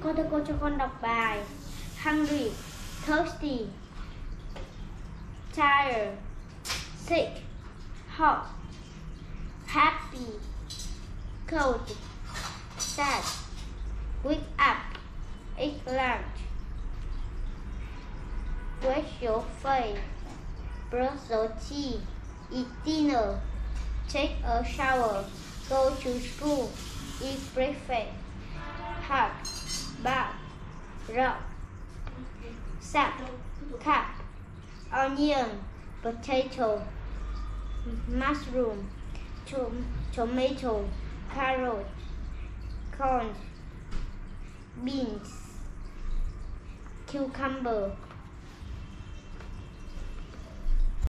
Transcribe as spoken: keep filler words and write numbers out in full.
Con thưa cô cho con đọc bài. Hungry, thirsty, tired, sick, hot, happy, cold, sad, wake up, eat lunch, wash your face, brush your teeth, eat dinner, take a shower, go to school, eat breakfast, hug, bath, rub, sack, cap, onion, potato, mushroom, tom tomato, carrot, corn, beans, cucumber,